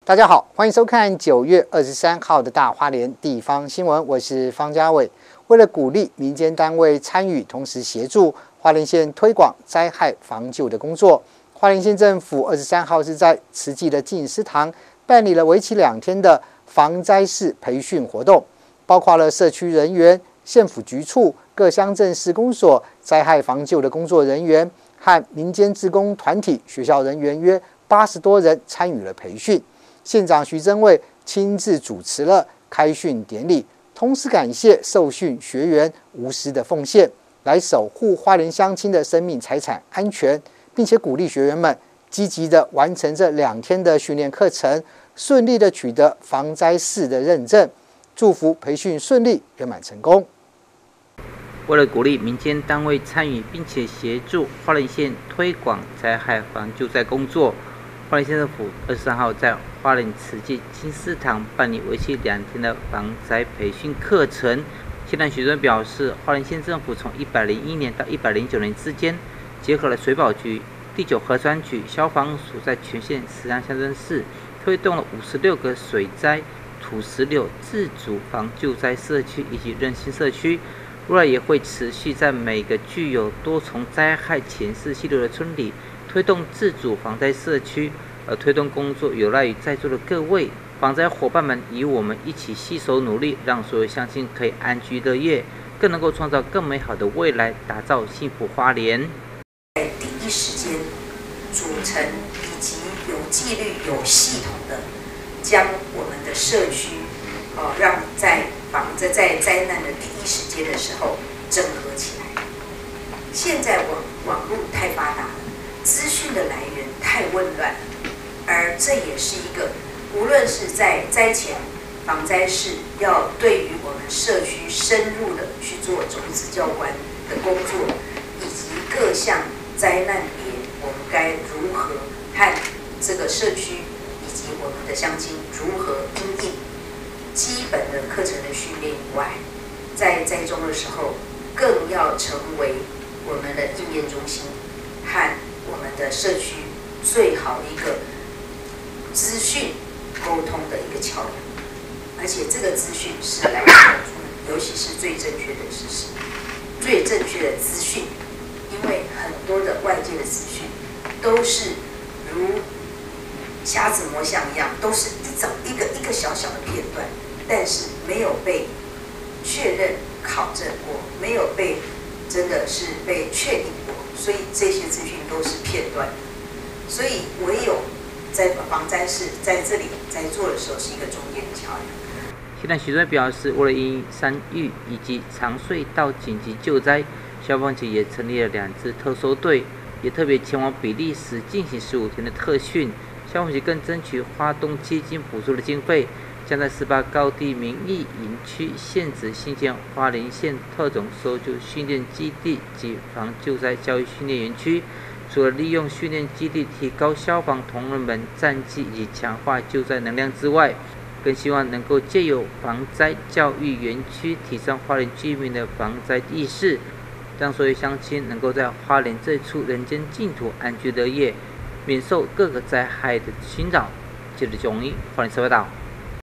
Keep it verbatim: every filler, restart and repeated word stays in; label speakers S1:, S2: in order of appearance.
S1: 大家好，欢迎收看九月二十三号的大花莲地方新闻，我是方家伟。为了鼓励民间单位参与，同时协助花莲县推广灾害防救的工作，花莲县政府二十三号是在慈济的静思堂办理了为期两天的防灾式培训活动，包括了社区人员、县府局处、各乡镇市公所灾害防救的工作人员和民间志工团体、学校人员约八十多人参与了培训。县长徐榛蔚亲自主持了开训典礼，同时感谢受训学员无私的奉献，来守护花莲乡亲的生命财产安全，并且鼓励学员们积极的完成这两天的训练课程，顺利的取得防灾士的认证，祝福培训顺利圆满成功。
S2: 为了鼓励民间单位参与，并且协助花莲县推广灾害防救灾工作，花莲县政府二十三号在花莲慈济静思堂办理为期两天的防灾培训课程。县长徐榛表示，花莲县政府从一百零一年到一百零九年之间，结合了水保局、第九核酸局、消防署在全县十三乡镇市推动了五十六个水灾、土石流自主防救灾社区以及韧性社区。未来也会持续在每个具有多重灾害前世溪流的村里推动自主防灾社区，而推动工作有赖于在座的各位防灾伙伴们与我们一起携手努力，让所有乡亲可以安居乐业，更能够创造更美好的未来，打造幸福花莲。
S3: 在第一时间组成以及有纪律、有系统的将我们的社区，呃，让在防在在灾难的第一时间的时候整合起来。现在网网络太发达了，资讯的来源太混乱了，而这也是一个无论是在灾前防灾士要对于我们社区深入的去做种子教官的工作，以及各项灾难别我们该如何和这个社区以及我们的乡亲如何因应基本的课程的训练以外，在灾中的时候更要成为我们的应验中心和我们的社区最好的一个资讯沟通的一个桥梁，而且这个资讯是来自，尤其是最正确的知识、最正确的资讯，因为很多的外界的资讯都是如瞎子摸象一样，都是一种一个一个小小的片段，但是没有被确认考证过，没有被真的是被确定过，所以这些资讯都是片段。所以唯有在防灾士在这里在做的时候是一个中间的桥梁。
S2: 县长徐榛蔚表示，为了因山域以及长隧道紧急救灾，消防局也成立了两支特搜队，也特别前往比利时进行十五天的特训。消防局更争取花东基金补助的经费，将在十八高地民意营区现址新建花莲县特种搜救训练基地及防救灾教育训练园区。除了利用训练基地提高消防同仁们战绩以及强化救灾能量之外，更希望能够借由防灾教育园区提升花莲居民的防灾意识，让所有乡亲能够在花莲这处人间净土安居乐业，免受各个灾害的侵扰。记者钟一花莲社报道。